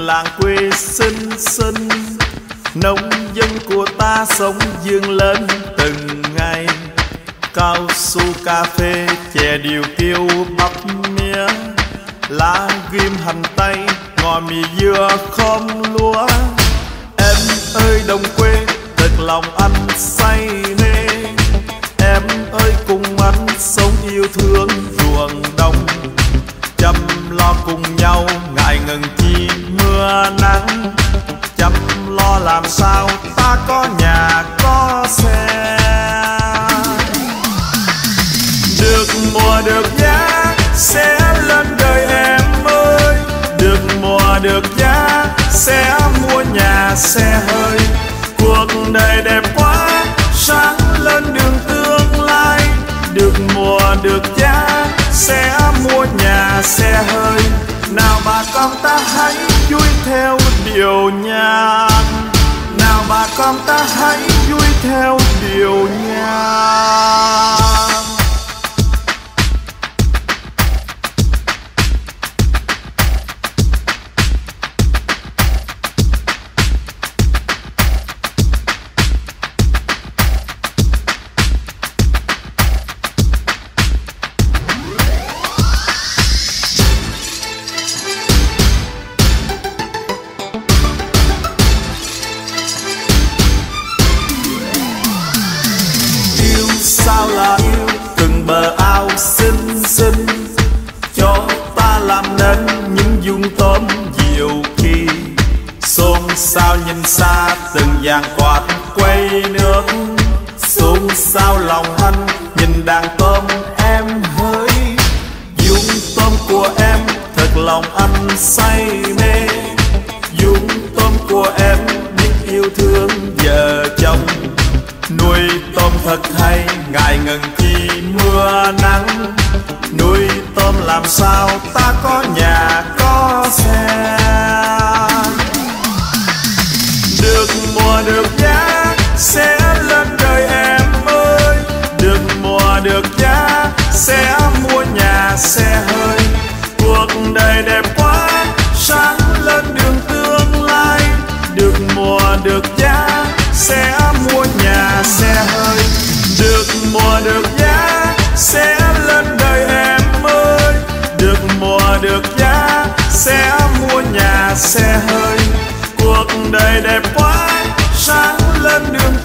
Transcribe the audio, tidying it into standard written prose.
làng quê xinh xinh, nông dân của ta sống vươn lên từng ngày. Cao su, cà phê, chè điều tiêu, bắp mía, lá ghim, hành tây, ngò mì dưa, khóm lúa. Em ơi đồng quê, thật lòng anh say mê. Em ơi cùng anh sống yêu thương ruộng đồng, chăm lo cùng nhau ngại ngần chi mưa nắng. Chăm lo làm sao ta có nhà có xe, được mùa được giá sẽ lên đời em ơi. Được mùa được giá sẽ mua nhà xe hơi. Cuộc đời đẹp quá sáng lên đường tương lai. Được mùa được giá sẽ mua nhà xe hơi. Nào bà con ta hãy vui theo điệu nhạc, nào bà con ta hãy vui theo điệu nhạc. Sao là yêu từng bờ ao xinh xinh, cho ta làm nên những dung tôm diệu kỳ. Xôn xao nhìn xa từng dàn quạt quay nước, xôn xao lòng anh nhìn đàn tôm em hỡi. Dung tôm của em thật lòng anh say mê. Dung tôm của em biết yêu thương vợ chồng. Nuôi tôm thật hay ngại ngần chi mưa nắng. Nuôi tôm làm sao ta có nhà có xe. Được mùa được giá sẽ lên đời em ơi. Được mùa được giá sẽ mua nhà xe hơi. Cuộc đời đẹp quá sáng lên đường tương lai. Được mùa được giá sẽ mua nhà xe hơi. Được mùa được giá sẽ lên đời em ơi. Được mùa được giá sẽ mua nhà xe hơi. Cuộc đời đẹp quá sáng lên đường